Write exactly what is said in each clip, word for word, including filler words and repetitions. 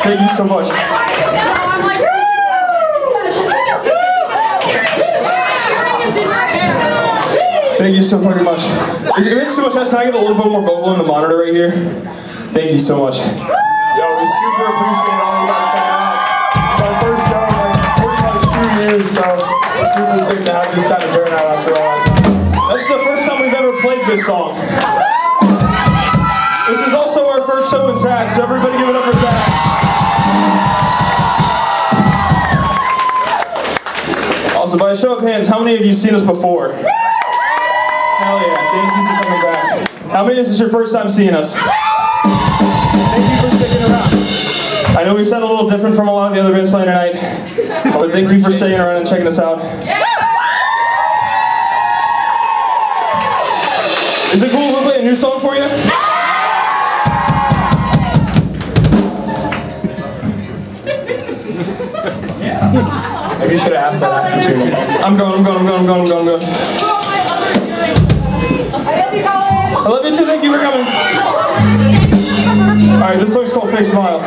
Thank you so much. Thank you so fucking much. If it's too much, can I get a little bit more vocal in the monitor right here? Thank you so much. Yo, we super appreciate all you guys coming out. It's our first show in like pretty much two years, so it's super sick to have this kind of turnout after all that time. That's the first time we've ever played this song. This is also our first show with Zach, so everybody give it up for Zach. Also, by a show of hands, how many of you seen us before? Hell yeah, thank you for coming back. How many of this is your first time seeing us? Thank you for sticking around. I know we sound a little different from a lot of the other bands playing tonight, but thank you for staying around and checking us out. Is it cool if we play a new song for you? Maybe you should have asked that after two minutes. I'm going, I'm going, I'm going, I'm going, I'm going, I'm going. I love you too, thank you for coming. Alright, this song's called Fake Smile.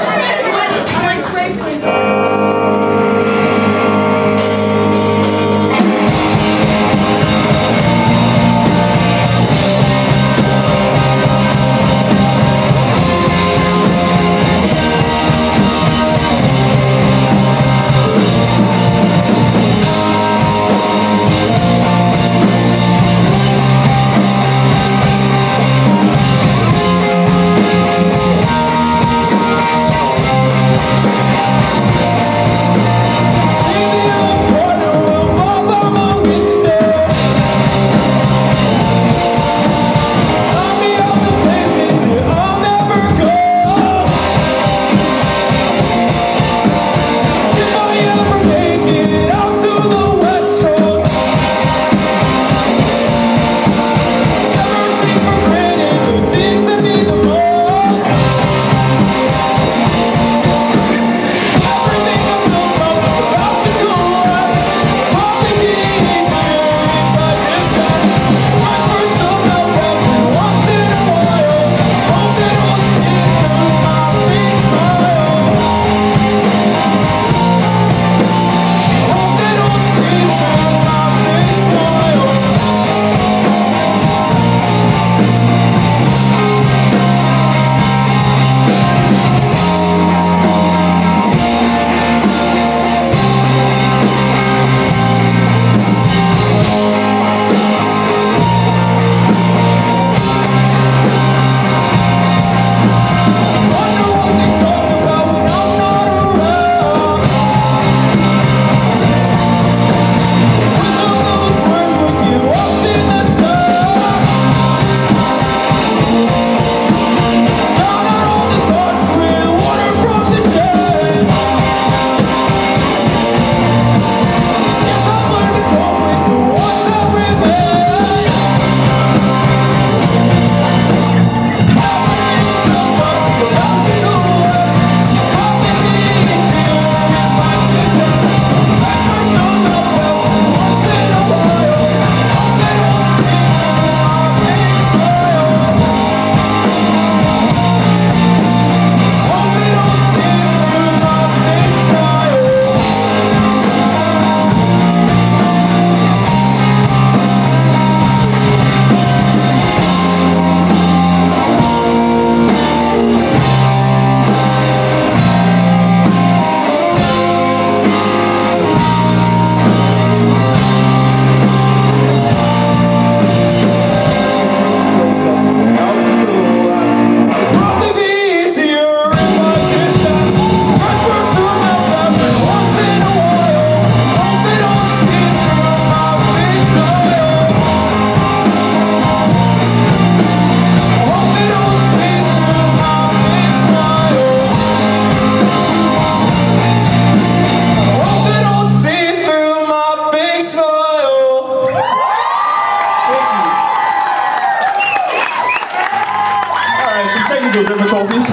difficulties.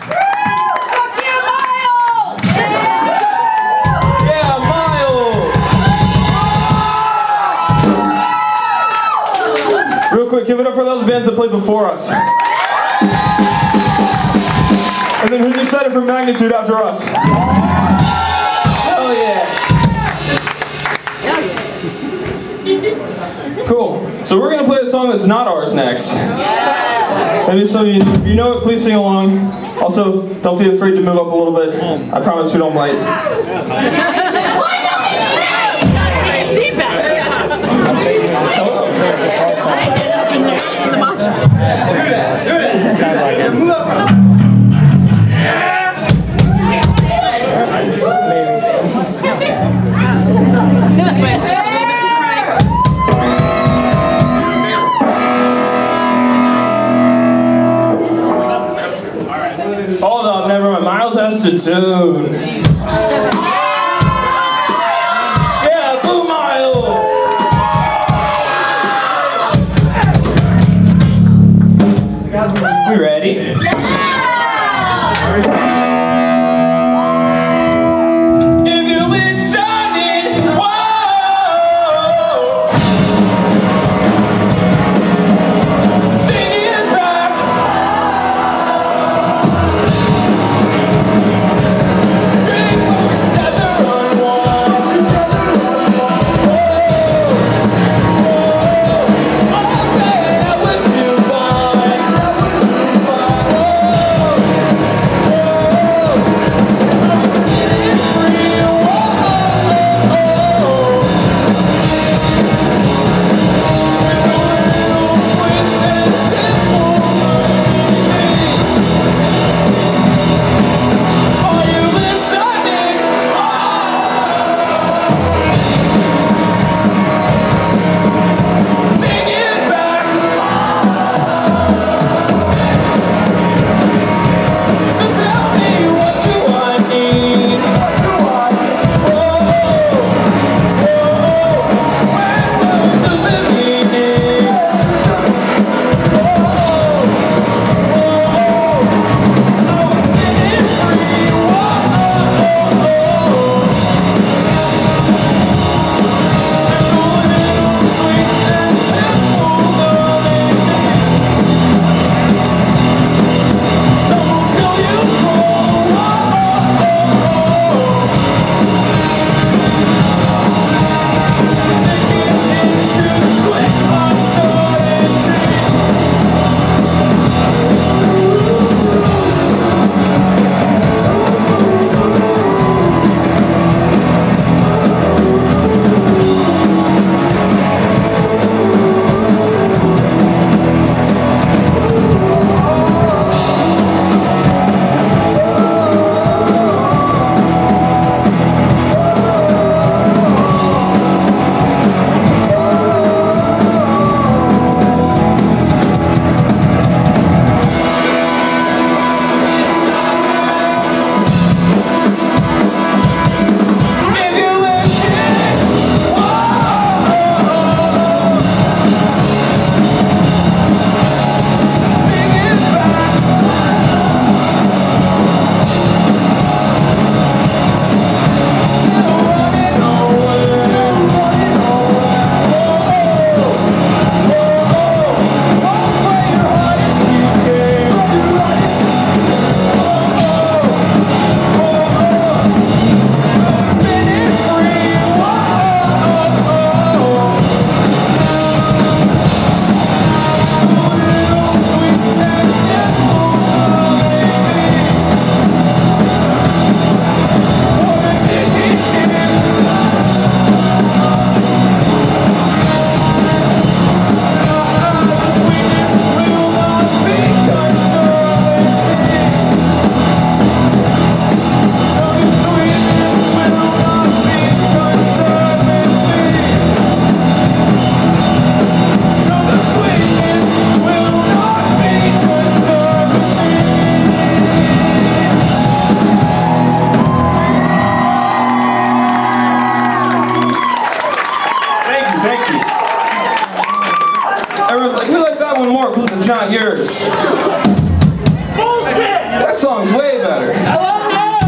Yeah, Miles! Real quick, give it up for the other bands that played before us. And then who's excited for Magnitude after us? Hell yeah. Cool. So we're gonna play a song that's not ours next. Maybe some of you, if you know it, please sing along. Also, don't be afraid to move up a little bit. I promise we don't bite. Hold on, never mind. Miles has to tune. Yeah, boo Miles! We ready? If you're listening, whoa! Sing it back! It's not yours. Bullshit! That song's way better. I love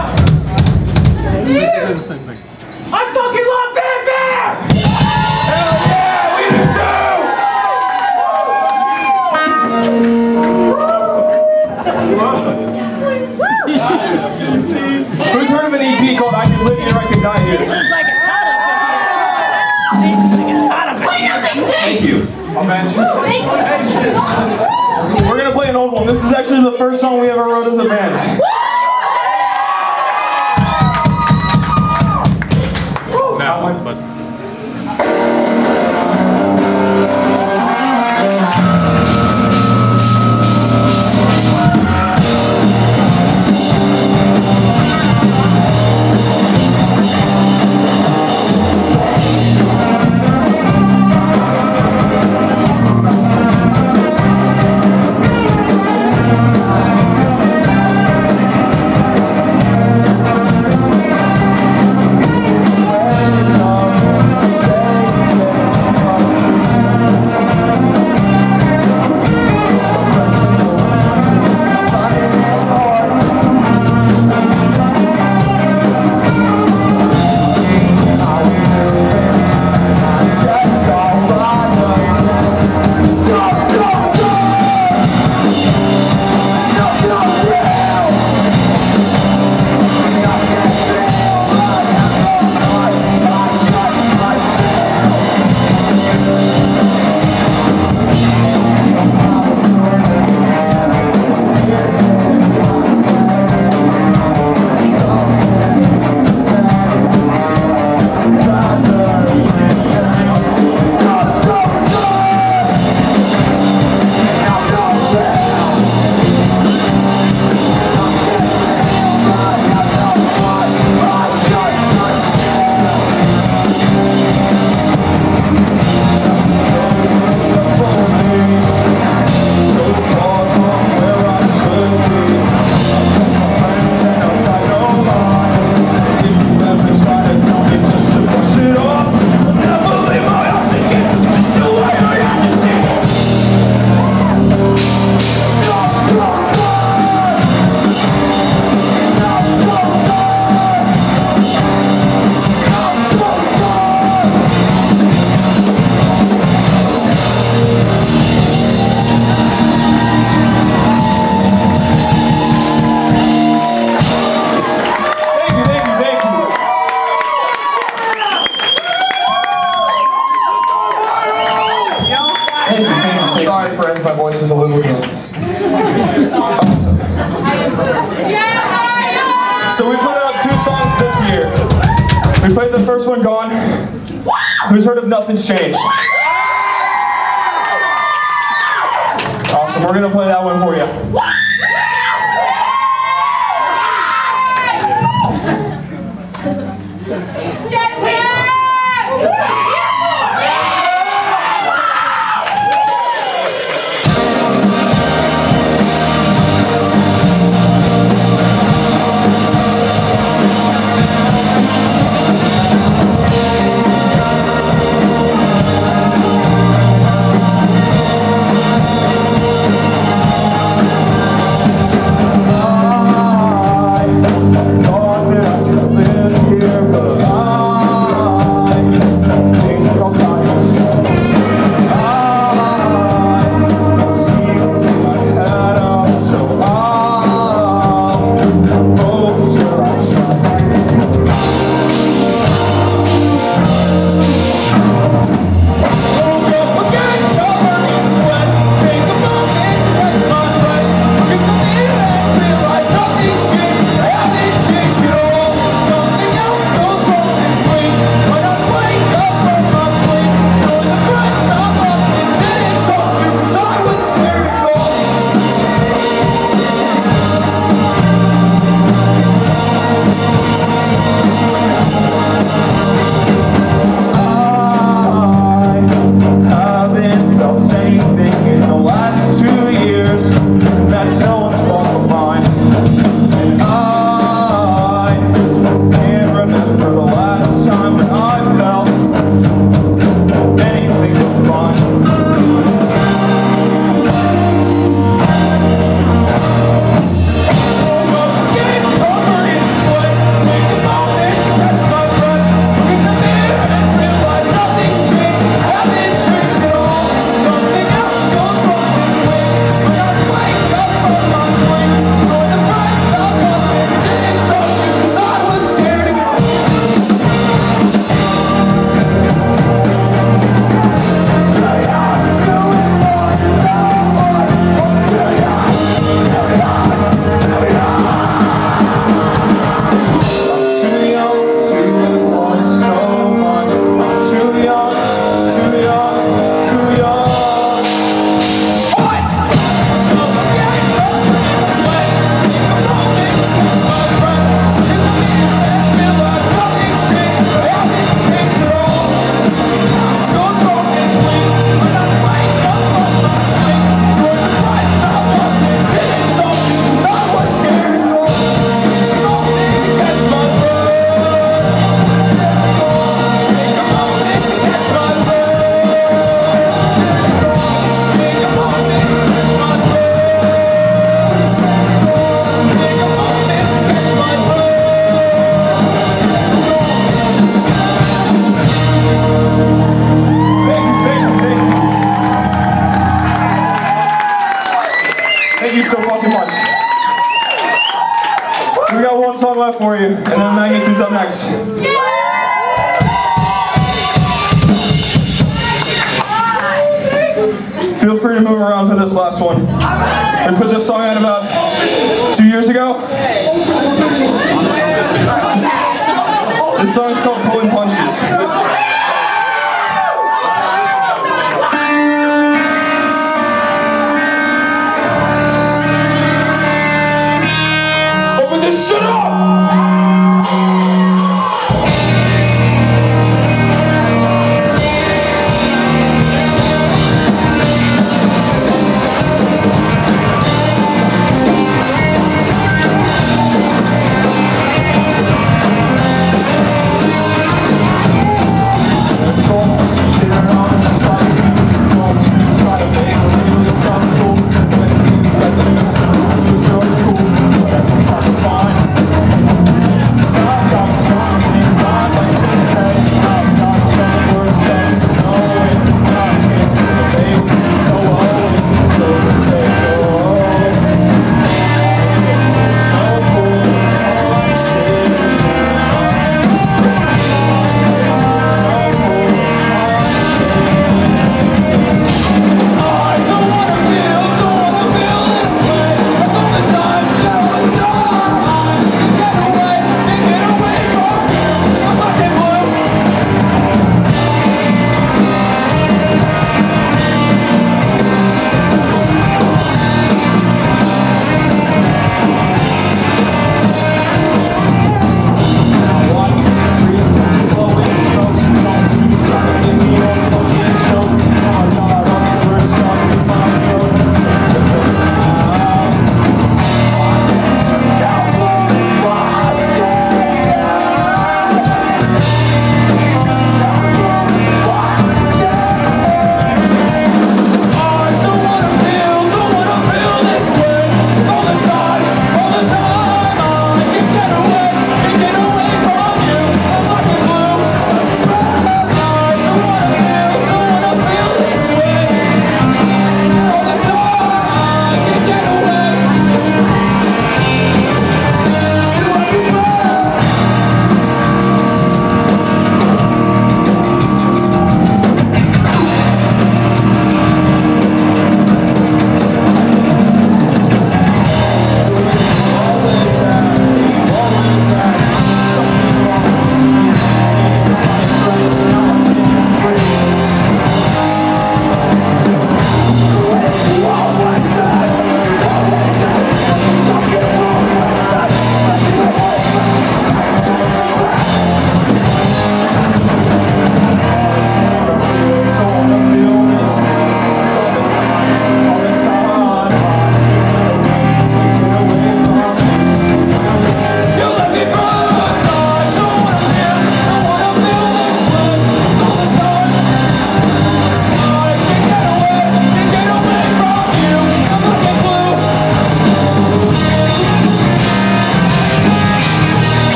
you! I fucking love Fanfare! Hell yeah, we do too! Who's heard of an E P called I Could Live Here, I Could Die Here? It's like it's hot up in here. It's like it's hot up in here. Thank you. Thank you. We're gonna play an old one. This is actually the first song we ever wrote as a band. Now, but Sorry, friends, my voice is a little dead. So we put out two songs this year. We played the first one, Gone. Who's heard of Nothing's Changed? Awesome, we're gonna play that one for you. we got one song left for you, and then Magnitude's up next. Feel free to move around for this last one. We put this song out about two years ago. This song is called Pulling Punches. Open this shit up!